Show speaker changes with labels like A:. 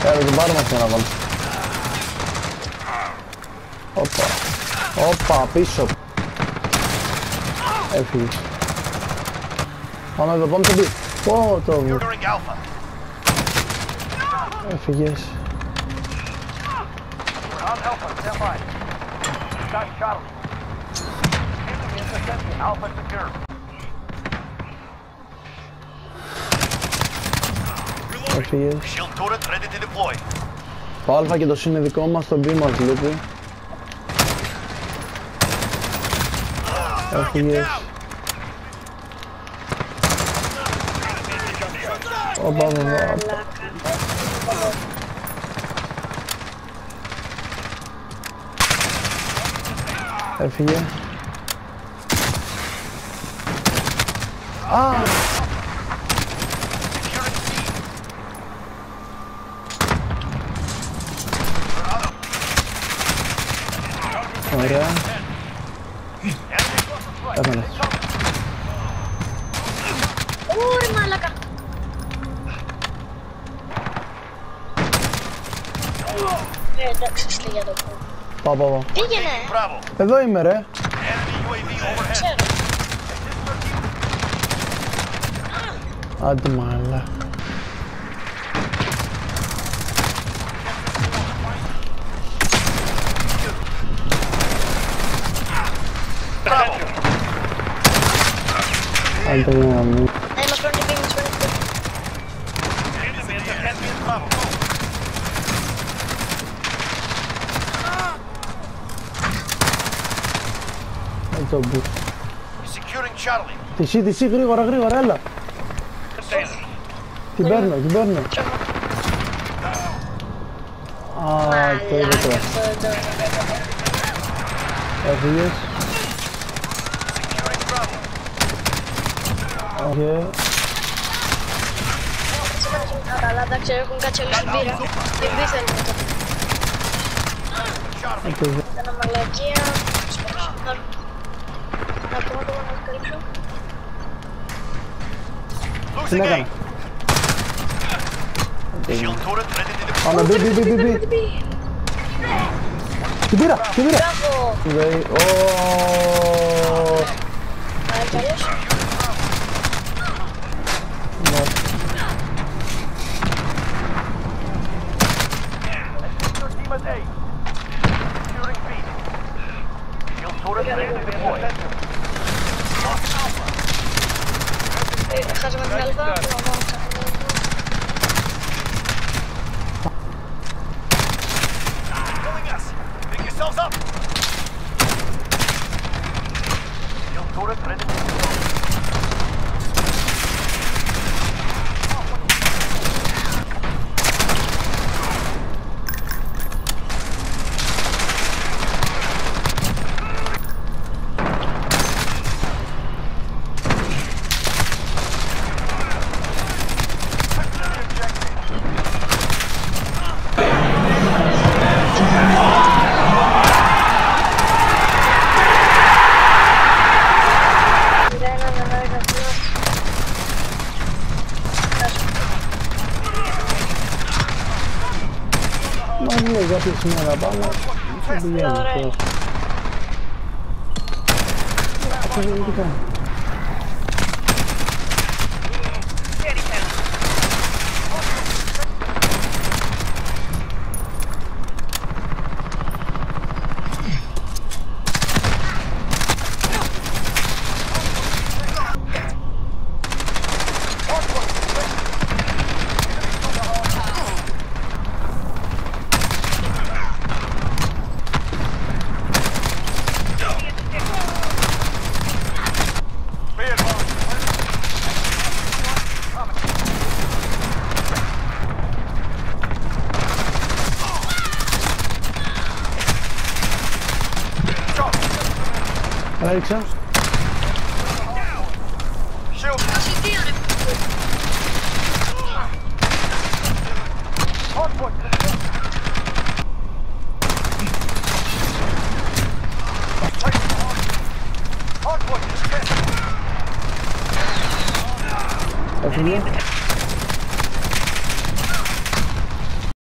A: Έλα την πάρουμε αυτή να βάλω. Όπα. Όπα, πίσω. Έφυγες. Πάμε εδώ, πάμε στο B. Πω το βου. Έφυγες. Έφυγες. Το Α και το Σ είναι δικό μας, το B μας λείπει. Έφυγες. Όπα, έφυγε. Α! Ωραία. Έμενε.
B: Ωρε μάλακα. Εντάξει, στη για το πω.
A: Πάω.
B: Πήγαινε.
A: Εδώ είμαι ρε.
B: Ξέρω.
A: Άντε μάλα. Άντε μάλα.
B: Μας παίρνει πί, μας παίρνει πί.
A: Το μπου. Τη σι, γρήγορα, έλα. Την παίρνω. Α, το είδε τώρα. Έφυγες. Οκ.
B: Αλλά εντάξει, έχουν κάτσει όλοι στην πύρα. Την πί θέλουμε τώρα. Ήταν αμαλακία. Να πούμε το να καλύψω.
A: Τι έκανα. Πάμε, μπει. Την πήρα.
B: Μπράβο. Κι αλλιώς. Χάσαμε την αλφα.
A: Μα μου για αυτή σήμερα πάνω. Δεν πηγαίνει αυτό. Αυτό δεν είναι τι κάνει. Έριξα. Έφυγε.